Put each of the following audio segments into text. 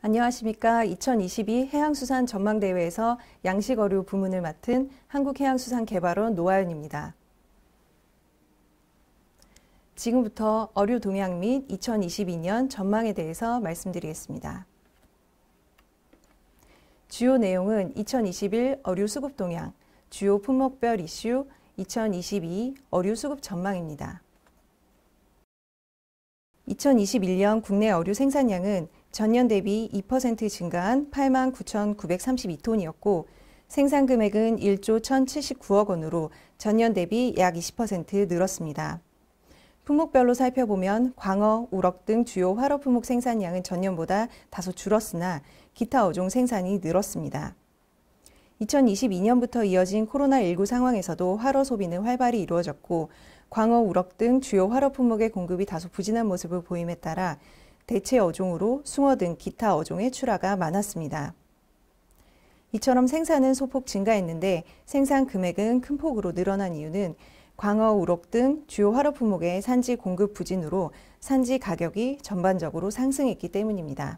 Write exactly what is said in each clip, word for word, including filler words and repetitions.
안녕하십니까. 이천이십이 해양수산 전망대회에서 양식어류 부문을 맡은 한국해양수산개발원 노아연입니다. 지금부터 어류 동향 및 이천이십이 년 전망에 대해서 말씀드리겠습니다. 주요 내용은 이천이십일 어류 수급 동향, 주요 품목별 이슈, 이천이십이 어류 수급 전망입니다. 이천이십일 년 국내 어류 생산량은 전년 대비 이 퍼센트 증가한 팔만 구천구백삼십이 톤이었고 생산 금액은 일조 천칠십구억 원으로 전년 대비 약 이십 퍼센트 늘었습니다. 품목별로 살펴보면 광어, 우럭 등 주요 활어 품목 생산량은 전년보다 다소 줄었으나 기타 어종 생산이 늘었습니다. 이천이십이 년부터 이어진 코로나십구 상황에서도 활어 소비는 활발히 이루어졌고 광어, 우럭 등 주요 활어 품목의 공급이 다소 부진한 모습을 보임에 따라 대체 어종으로 숭어 등 기타 어종의 출하가 많았습니다. 이처럼 생산은 소폭 증가했는데 생산 금액은 큰 폭으로 늘어난 이유는 광어, 우럭 등 주요 활어 품목의 산지 공급 부진으로 산지 가격이 전반적으로 상승했기 때문입니다.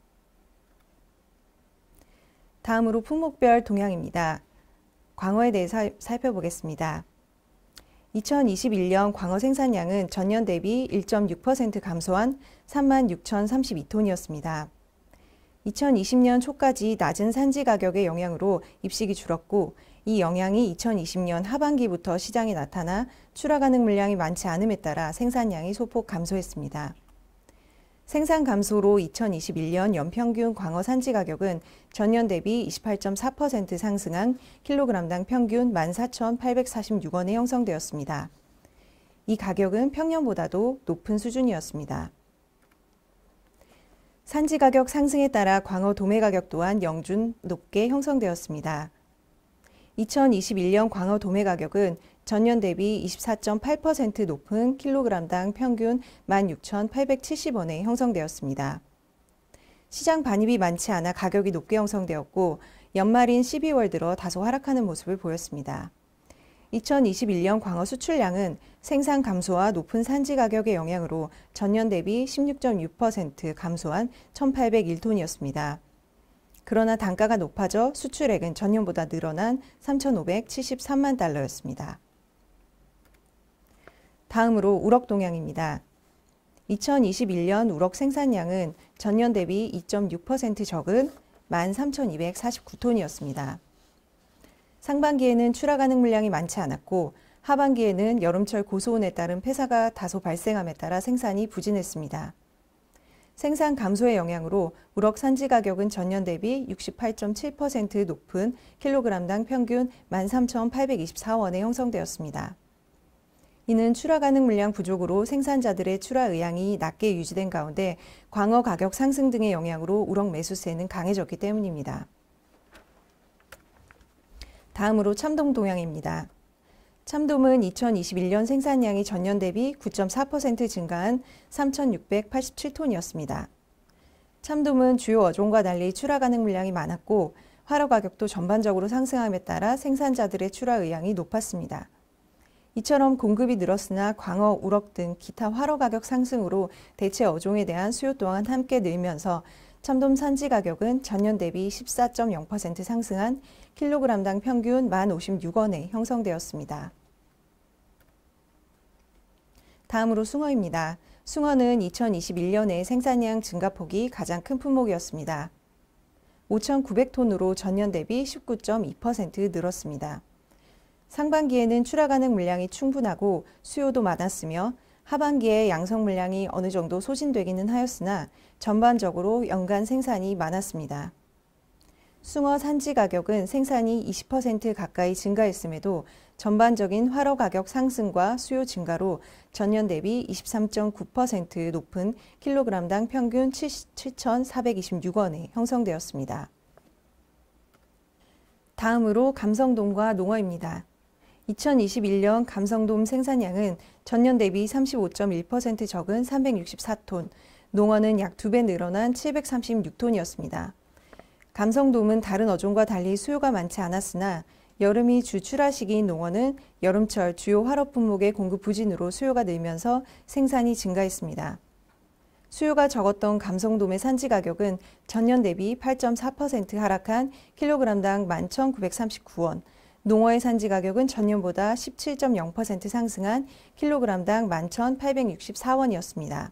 다음으로 품목별 동향입니다. 광어에 대해서 살펴보겠습니다. 이천이십일 년 광어 생산량은 전년 대비 일 점 육 퍼센트 감소한 삼만 육천삼십이 톤이었습니다. 이천이십 년 초까지 낮은 산지 가격의 영향으로 입식이 줄었고 이 영향이 이천이십 년 하반기부터 시장에 나타나 출하 가능 물량이 많지 않음에 따라 생산량이 소폭 감소했습니다. 생산 감소로 이천이십일 년 연평균 광어 산지 가격은 전년 대비 이십팔 점 사 퍼센트 상승한 킬로그램당 평균 만 사천팔백사십육 원에 형성되었습니다. 이 가격은 평년보다도 높은 수준이었습니다. 산지 가격 상승에 따라 광어 도매 가격 또한 영준 높게 형성되었습니다. 이천이십일 년 광어 도매 가격은 전년 대비 이십사 점 팔 퍼센트 높은 킬로그램당 평균 만 육천팔백칠십 원에 형성되었습니다. 시장 반입이 많지 않아 가격이 높게 형성되었고 연말인 십이월 들어 다소 하락하는 모습을 보였습니다. 이천이십일 년 광어 수출량은 생산 감소와 높은 산지 가격의 영향으로 전년 대비 십육 점 육 퍼센트 감소한 천팔백일 톤이었습니다. 그러나 단가가 높아져 수출액은 전년보다 늘어난 삼천오백칠십삼만 달러였습니다. 다음으로 우럭 동향입니다. 이천이십일 년 우럭 생산량은 전년 대비 이 점 육 퍼센트 적은 만 삼천이백사십구 톤이었습니다. 상반기에는 출하 가능 물량이 많지 않았고 하반기에는 여름철 고수온에 따른 폐사가 다소 발생함에 따라 생산이 부진했습니다. 생산 감소의 영향으로 우럭 산지 가격은 전년 대비 육십팔 점 칠 퍼센트 높은 킬로그램당 평균 만 삼천팔백이십사 원에 형성되었습니다. 이는 출하 가능 물량 부족으로 생산자들의 출하 의향이 낮게 유지된 가운데 광어 가격 상승 등의 영향으로 우럭 매수세는 강해졌기 때문입니다. 다음으로 참돔 동향입니다. 참돔은 이천이십일 년 생산량이 전년 대비 구 점 사 퍼센트 증가한 삼천육백팔십칠 톤이었습니다. 참돔은 주요 어종과 달리 출하 가능 물량이 많았고 활어 가격도 전반적으로 상승함에 따라 생산자들의 출하 의향이 높았습니다. 이처럼 공급이 늘었으나 광어, 우럭 등 기타 활어 가격 상승으로 대체 어종에 대한 수요 또한 함께 늘면서 참돔 산지 가격은 전년 대비 십사 점 영 퍼센트 상승한 킬로그램당 평균 만 오십육 원에 형성되었습니다. 다음으로 숭어입니다. 숭어는 이천이십일 년에 생산량 증가폭이 가장 큰 품목이었습니다. 오천구백 톤으로 전년 대비 십구 점 이 퍼센트 늘었습니다. 상반기에는 출하 가능 물량이 충분하고 수요도 많았으며 하반기에 양성 물량이 어느 정도 소진되기는 하였으나 전반적으로 연간 생산이 많았습니다. 숭어 산지 가격은 생산이 이십 퍼센트 가까이 증가했음에도 전반적인 활어 가격 상승과 수요 증가로 전년 대비 이십삼 점 구 퍼센트 높은 킬로그램당 평균 칠천사백이십육 원에 형성되었습니다. 다음으로 감성돔과 농어입니다. 이천이십일 년 감성돔 생산량은 전년 대비 삼십오 점 일 퍼센트 적은 삼백육십사 톤, 농어는 약 두 배 늘어난 칠백삼십육 톤이었습니다. 감성돔은 다른 어종과 달리 수요가 많지 않았으나 여름이 주 출하 시기인 농어는 여름철 주요 활어 품목의 공급 부진으로 수요가 늘면서 생산이 증가했습니다. 수요가 적었던 감성돔의 산지 가격은 전년 대비 팔 점 사 퍼센트 하락한 킬로그램당 만 천구백삼십구 원, 농어의 산지 가격은 전년보다 십칠 점 영 퍼센트 상승한 킬로그램당 만 천팔백육십사 원이었습니다.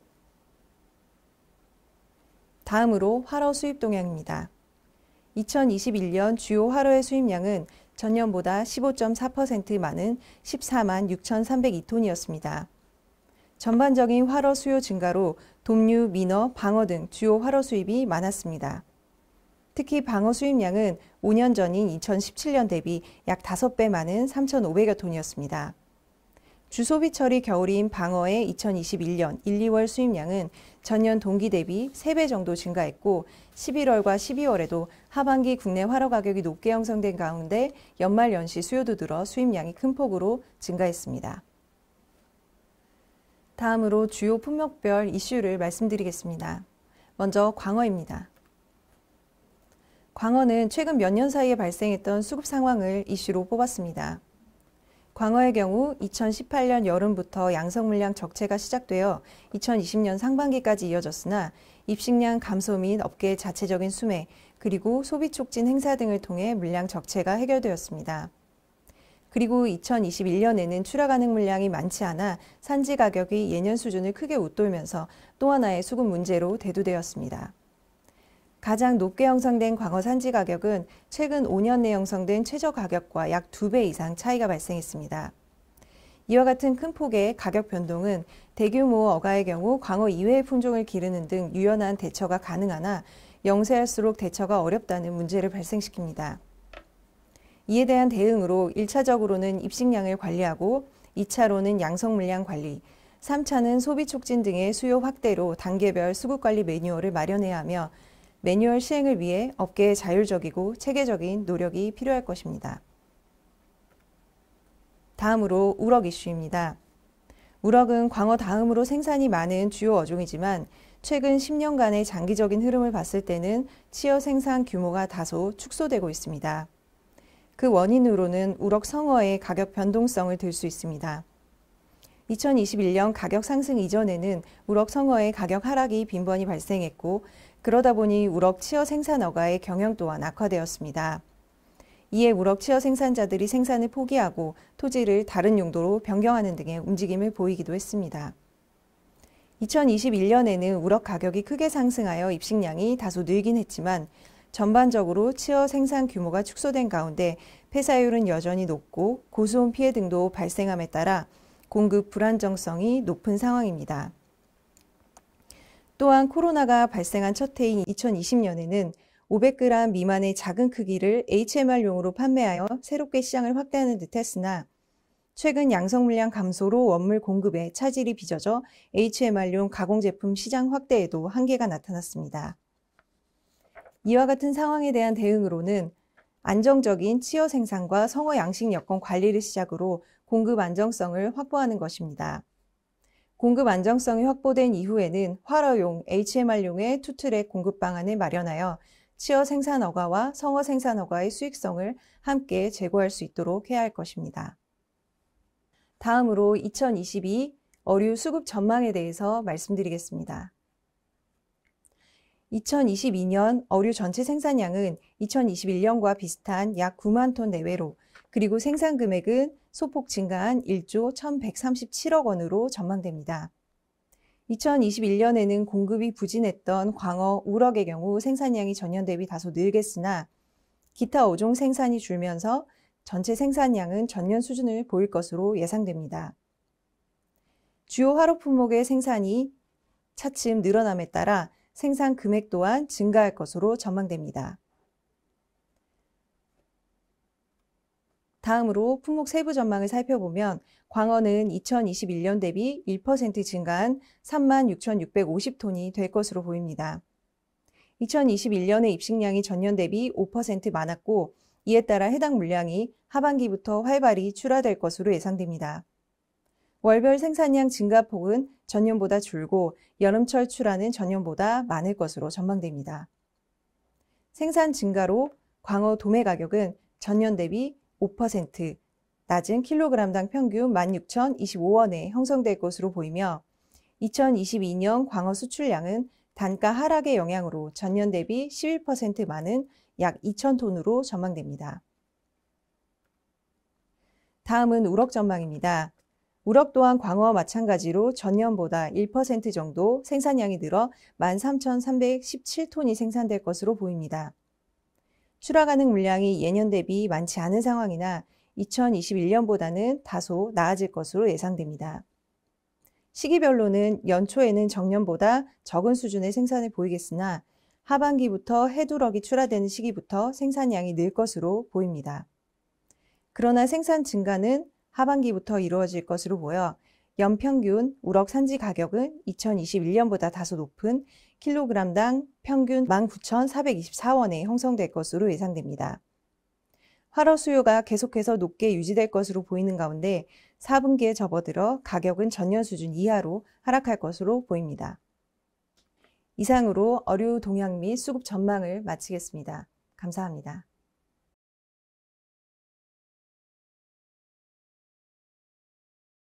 다음으로 활어 수입 동향입니다. 이천이십일 년 주요 활어의 수입량은 전년보다 십오 점 사 퍼센트 많은 십사만 육천삼백이 톤이었습니다. 전반적인 활어 수요 증가로 돔류, 민어, 방어 등 주요 활어 수입이 많았습니다. 특히 방어 수입량은 오 년 전인 이천십칠 년 대비 약 다섯 배 많은 삼천오백여 톤이었습니다. 주소비철이 겨울인 방어의 이천이십일 년 일, 이월 수입량은 전년 동기 대비 세 배 정도 증가했고 십일월과 십이월에도 하반기 국내 활어 가격이 높게 형성된 가운데 연말 연시 수요도 들어 수입량이 큰 폭으로 증가했습니다. 다음으로 주요 품목별 이슈를 말씀드리겠습니다. 먼저 광어입니다. 광어는 최근 몇 년 사이에 발생했던 수급 상황을 이슈로 뽑았습니다. 광어의 경우 이천십팔 년 여름부터 양성 물량 적체가 시작되어 이천이십 년 상반기까지 이어졌으나 입식량 감소 및 업계의 자체적인 수매, 그리고 소비 촉진 행사 등을 통해 물량 적체가 해결되었습니다. 그리고 이천이십일 년에는 출하 가능 물량이 많지 않아 산지 가격이 예년 수준을 크게 웃돌면서 또 하나의 수급 문제로 대두되었습니다. 가장 높게 형성된 광어 산지 가격은 최근 오 년 내 형성된 최저 가격과 약 두 배 이상 차이가 발생했습니다. 이와 같은 큰 폭의 가격 변동은 대규모 어가의 경우 광어 이외의 품종을 기르는 등 유연한 대처가 가능하나 영세할수록 대처가 어렵다는 문제를 발생시킵니다. 이에 대한 대응으로 일 차적으로는 입식량을 관리하고 이 차로는 양성 물량 관리, 삼 차는 소비 촉진 등의 수요 확대로 단계별 수급 관리 매뉴얼을 마련해야 하며 매뉴얼 시행을 위해 업계의 자율적이고 체계적인 노력이 필요할 것입니다. 다음으로 우럭 이슈입니다. 우럭은 광어 다음으로 생산이 많은 주요 어종이지만 최근 십 년간의 장기적인 흐름을 봤을 때는 치어 생산 규모가 다소 축소되고 있습니다. 그 원인으로는 우럭 성어의 가격 변동성을 들 수 있습니다. 이천이십일 년 가격 상승 이전에는 우럭 성어의 가격 하락이 빈번히 발생했고 그러다 보니 우럭 치어 생산 어가의 경영 또한 악화되었습니다. 이에 우럭 치어 생산자들이 생산을 포기하고 토지를 다른 용도로 변경하는 등의 움직임을 보이기도 했습니다. 이천이십일 년에는 우럭 가격이 크게 상승하여 입식량이 다소 늘긴 했지만 전반적으로 치어 생산 규모가 축소된 가운데 폐사율은 여전히 높고 고수온 피해 등도 발생함에 따라 공급 불안정성이 높은 상황입니다. 또한 코로나가 발생한 첫 해인 이천이십 년에는 오백 그램 미만의 작은 크기를 에이치엠알용으로 판매하여 새롭게 시장을 확대하는 듯 했으나 최근 양성 물량 감소로 원물 공급에 차질이 빚어져 에이치엠알용 가공제품 시장 확대에도 한계가 나타났습니다. 이와 같은 상황에 대한 대응으로는 안정적인 치어 생산과 성어 양식 여건 관리를 시작으로 공급 안정성을 확보하는 것입니다. 공급 안정성이 확보된 이후에는 활어용, 에이치엠알용의 투트랙 공급 방안을 마련하여 치어 생산 어가와 성어 생산 어가의 수익성을 함께 제고할 수 있도록 해야 할 것입니다. 다음으로 이천이십이 어류 수급 전망에 대해서 말씀드리겠습니다. 이천이십이 년 어류 전체 생산량은 이천이십일 년과 비슷한 약 구만 톤 내외로 그리고 생산 금액은 소폭 증가한 일조 천백삼십칠억 원으로 전망됩니다. 이천이십일 년에는 공급이 부진했던 광어, 우럭의 경우 생산량이 전년 대비 다소 늘겠으나 기타 어종 생산이 줄면서 전체 생산량은 전년 수준을 보일 것으로 예상됩니다. 주요 활어 품목의 생산이 차츰 늘어남에 따라 생산 금액 또한 증가할 것으로 전망됩니다. 다음으로 품목 세부 전망을 살펴보면 광어는 이천이십일 년 대비 일 퍼센트 증가한 삼만 육천육백오십 톤이 될 것으로 보입니다. 이천이십일 년의 입식량이 전년 대비 오 퍼센트 많았고 이에 따라 해당 물량이 하반기부터 활발히 출하될 것으로 예상됩니다. 월별 생산량 증가폭은 전년보다 줄고 여름철 출하는 전년보다 많을 것으로 전망됩니다. 생산 증가로 광어 도매 가격은 전년 대비 오 퍼센트, 낮은 킬로그램당 평균 만 육천이십오 원에 형성될 것으로 보이며 이천이십이 년 광어 수출량은 단가 하락의 영향으로 전년 대비 십일 퍼센트 많은 약 이천 톤으로 전망됩니다. 다음은 우럭 전망입니다. 우럭 또한 광어와 마찬가지로 전년보다 일 퍼센트 정도 생산량이 늘어 만 삼천삼백십칠 톤이 생산될 것으로 보입니다. 출하 가능 물량이 예년 대비 많지 않은 상황이나 이천이십일 년보다는 다소 나아질 것으로 예상됩니다. 시기별로는 연초에는 정년보다 적은 수준의 생산을 보이겠으나 하반기부터 해두럭이 출하되는 시기부터 생산량이 늘 것으로 보입니다. 그러나 생산 증가는 하반기부터 이루어질 것으로 보여 연평균 우럭 산지 가격은 이천이십일 년보다 다소 높은 킬로그램당 평균 만 구천사백이십사 원에 형성될 것으로 예상됩니다. 활어 수요가 계속해서 높게 유지될 것으로 보이는 가운데 사 분기에 접어들어 가격은 전년 수준 이하로 하락할 것으로 보입니다. 이상으로 어류 동향 및 수급 전망을 마치겠습니다. 감사합니다.